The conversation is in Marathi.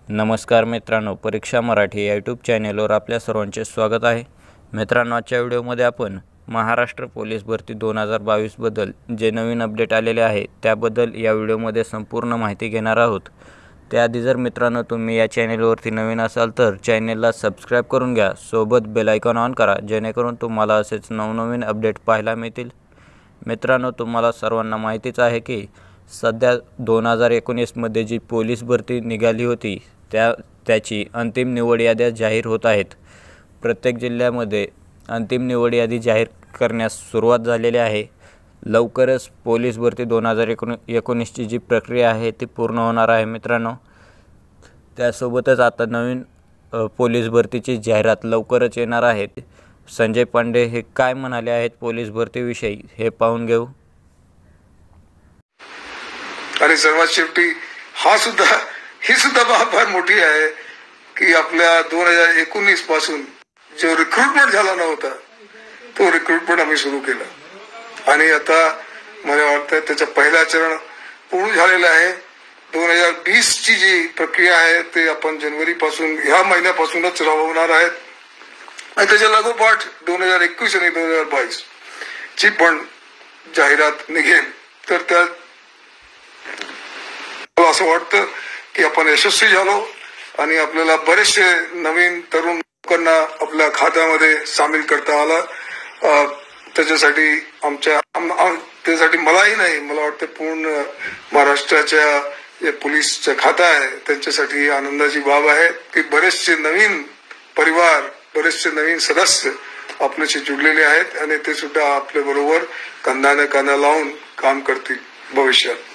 नमस्कार मित्रांनो, परीक्षा मराठी या यूट्यूब चॅनेलवर आपल्या सर्वांचे स्वागत आहे. मित्रांनो, आजच्या व्हिडिओमध्ये आपण महाराष्ट्र पोलीस भरती 2022बद्दल जे नवीन अपडेट आलेले आहे त्याबद्दल या व्हिडिओमध्ये संपूर्ण माहिती घेणार आहोत. त्याआधी जर मित्रांनो तुम्ही या चॅनेलवरती नवीन असाल तर चॅनेलला सबस्क्राईब करून घ्या, सोबत बेल आयकॉन ऑन करा जेणेकरून तुम्हाला असेच नवनवीन अपडेट पाहायला मिळतील. मित्रांनो, तुम्हाला सर्वांना माहितीच आहे की सध्या 2019मध्ये जी पोलीस भरती निघाली होती त्याची अंतिम निवड याद्या जाहीर होत आहेत. प्रत्येक जिल्ह्यामध्ये अंतिम निवड यादी जाहीर करण्यास सुरुवात झालेली आहे. लवकरच पोलीस भरती 2019ची जी प्रक्रिया आहे ती पूर्ण होणार आहे मित्रांनो. त्यासोबतच आता नवीन पोलीस भरतीची जाहिरात लवकरच येणार आहे. संजय पांडे हे काय म्हणाले आहेत पोलीस भरतीविषयी हे पाहून घेऊ. आणि सर्वात शेवटी ही सुद्धा बाब फार मोठी आहे की आपल्या 2019 पासून जो रिक्रुटमेंट झाला नव्हता तो रिक्रुटमेंट आम्ही सुरू केला आणि आता मला वाटतं त्याचं पहिला चरण पूर्ण झालेला आहे. 2020 ची जी प्रक्रिया आहे ते आपण जानेवारी पासून ह्या महिन्यापासूनच राबवणार आहेत आणि त्याच्या लागोपाठ 2021 आणि 2022 ची पण जाहिरात निघेल. तर त्यात मला असं वाटतं की आपण यशस्वी झालो आणि आपल्याला बरेचसे नवीन तरुण लोकांना आपल्या खात्यामध्ये सामील करता आला. त्याच्यासाठी त्यासाठी मलाही नाही, मला वाटतं पूर्ण महाराष्ट्राच्या जे पोलीसचं खातं आहे त्यांच्यासाठी आनंदाची बाब आहे की बरेचसे नवीन परिवार, बरेचसे नवीन सदस्य आपल्याशी जुडलेले आहेत आणि ते सुद्धा आपल्या बरोबर कंधाने कांदा लावून काम करतील भविष्यात.